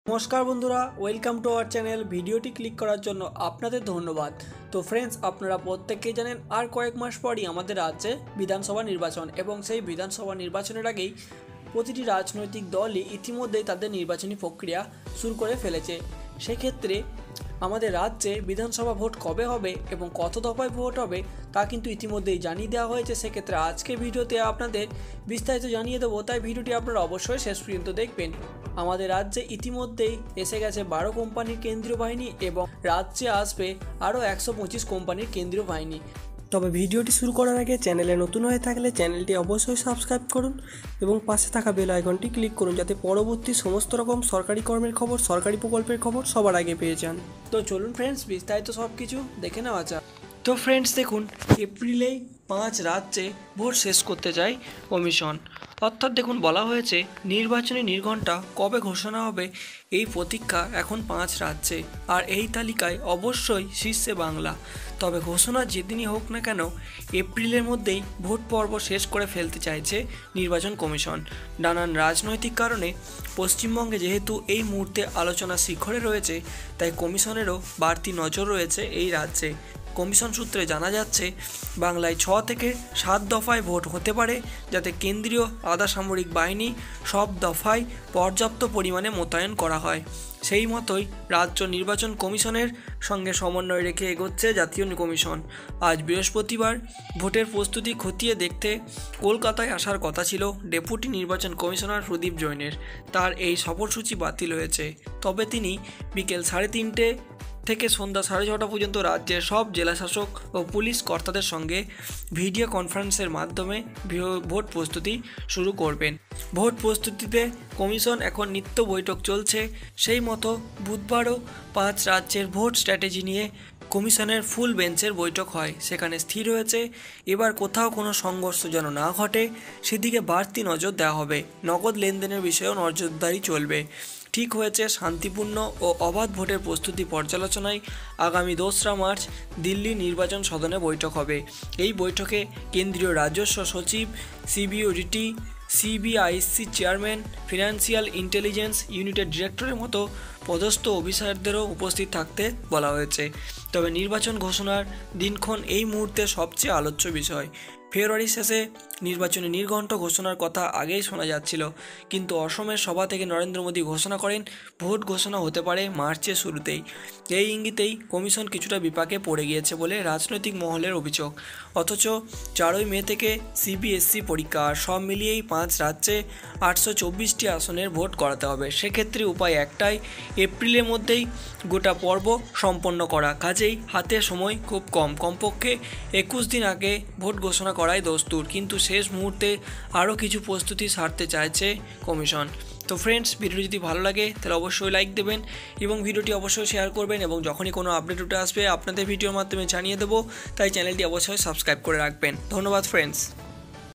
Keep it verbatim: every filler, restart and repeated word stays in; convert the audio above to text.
नमस्कार बंधुरा welcome to our channel भिडियोटी क्लिक करार जोन्नो आपनादेर धन्यवाद। तो फ्रेंड्स आपनारा प्रत्येकेई जानेन आर कयेक मास परेई आमादेर राज्ये विधानसभा निर्वाचन एबं सेई विधानसभा निर्वाचनेर आगेई प्रतिटी राजनैतिक दलई इतिमध्येई तादेर निर्वाचनी प्रक्रिया शुरू करे फेलेছে। सेई क्षेत्रे आमादेर राज्ये विधानसभा भोट कबे होबे एबं कत दफाय भोट होबे ता किन्तु इतिमध्येई जानिये देওয়া হয়েছে। सेई क्षेत्रे आजके भिडियोते आपनादेर विस्तारित जानिये देबो, ताई भिडियोटी आपनारा अवश्यई शेष पर्यन्त देखबेन। आमादेर राज्ये इतिमध्येई एसे गेছে बारो कोम्पानिर केंद्रीय बाहिनी एबं राज्ये आसबे आरो एकशो पचिश कोम्पानिर केंद्रीय बाहिनी। तबे भिडियोटी शुरू करार आगे चैनेले नतून हये थाकले चैनलटी अवश्यई सबस्क्राइब करुन एबं पाशे थाका बेल आइकनटी क्लिक करुन जाते परवर्ती समस्त रकम सरकारी कर्मेर खबर सरकारी प्रकल्पेर खबर सबार आगे पेये जान। तो चलुन फ्रेंड्स विस्तारित सबकिछु देखे नेওয়া যাক। तो फ्रेंड्स देखुन एप्रिलेई पाँच राज्ये भोट शेष करते चाय कमिशन, अर्थात देखुन बला हयेछे निर्वाचनी निर्घण्टा कबे घोषणा होबे এই প্রতীক্ষা এখন পাঁচ রাজ্যে, আর এই তালিকায় অবশ্যই শীর্ষে বাংলা। তবে ঘোষণা যেদিনই হোক না কেন এপ্রিলের মধ্যেই ভোট পর্ব শেষ করে ফেলতে চাইছে নির্বাচন কমিশন। নানান রাজনৈতিক কারণে পশ্চিমবঙ্গে যেহেতু এই মুহূর্তে আলোচনা শিখরে রয়েছে, তাই কমিশনেরও বাড়তি নজর রয়েছে এই রাজ্যে। কমিশন সূত্রে জানা যাচ্ছে বাংলায় ছ থেকে সাত দফায় ভোট হতে পারে, যাতে কেন্দ্রীয় আধা সামরিক বাহিনী সব দফায় পর্যাপ্ত পরিমাণে মোতায়েন করা হয়। সেই মতোই রাজ্য নির্বাচন কমিশনের সঙ্গে সমন্বয় রেখে এগোচ্ছে জাতীয় কমিশন। আজ বৃহস্পতিবার ভোটের প্রস্তুতি খতিয়ে দেখতে কলকাতায় আসার কথা ছিল ডেপুটি নির্বাচন কমিশনার প্রদীপ জৈনের। তার এই সফরসূচি বাতিল হয়েছে। তবে তিনি বিকেল সাড়ে তিনটে থেকে সন্ধ্যা সাড়ে ছটা পর্যন্ত রাজ্যের সব জেলাশাসক ও পুলিশ কর্তাদের সঙ্গে ভিডিও কনফারেন্সের মাধ্যমে ভোট প্রস্তুতি শুরু করবেন। ভোট প্রস্তুতিতে কমিশন এখন নিত্য বৈঠক চলছে। সেই মতো বুধবারও পাঁচ রাজ্যের ভোট স্ট্র্যাটেজি নিয়ে কমিশনের ফুল বেঞ্চের বৈঠক হয়। সেখানে স্থির হয়েছে এবার কোথাও কোনো সংঘর্ষ যেন না ঘটে সেদিকে বাড়তি নজর দেওয়া হবে। নগদ লেনদেনের বিষয়েও নজরদারি চলবে। ঠিক হয়েছে শান্তিপূর্ণ ও অবাধ ভোটের প্রস্তুতি পর্যালোচনায় আগামী দোসরা মার্চ দিল্লি নির্বাচন সদনে বৈঠক হবে। এই বৈঠকে কেন্দ্রীয় রাজস্ব সচিব, CBDT, CBIC chairman, financial intelligence ইউনিটের ডিরেক্টরের মতো পদস্থ অফিসারদেরও উপস্থিত থাকতে বলা হয়েছে। তবে নির্বাচন ঘোষণার দিনক্ষণ এই মুহূর্তে সবচেয়ে আলোচ্য বিষয়। ফেব্রুয়ারি শেষে নির্বাচনী নির্ঘণ্ট ঘোষণার কথা আগেই শোনা যাচ্ছিল, কিন্তু অসমের সভা থেকে নরেন্দ্র মোদী ঘোষণা করেন ভোট ঘোষণা হতে পারে মার্চের শুরুতেই। এই ইঙ্গিতেই কমিশন কিছুটা বিপাকে পড়ে গিয়েছে বলে রাজনৈতিক মহলের অভিযোগ। অথচ চারই মে থেকে সিবিএসসি পরীক্ষা, আর সব মিলিয়েই পাঁচ রাজ্যে আটশো চব্বিশটি আসনের ভোট করাতে হবে। সেক্ষেত্রে উপায় একটাই, এপ্রিলের মধ্যেই গোটা পর্ব সম্পন্ন করা। কাজেই হাতে সময় খুব কম, কমপক্ষে একুশ দিন আগে ভোট ঘোষণা করাই দস্তুর। কিন্তু শেষ মুহূর্তে আরও কিছু প্রস্তুতি সারতে চাইছে কমিশন। তো ফ্রেন্ডস ভিডিওটি যদি ভালো লাগে তাহলে অবশ্যই লাইক দেবেন এবং ভিডিওটি অবশ্যই শেয়ার করবেন, এবং যখনই কোনো আপডেট উঠে আসবে আপনাদের ভিডিওর মাধ্যমে জানিয়ে দেবো। তাই চ্যানেলটি অবশ্যই সাবস্ক্রাইব করে রাখবেন। ধন্যবাদ ফ্রেন্ডস।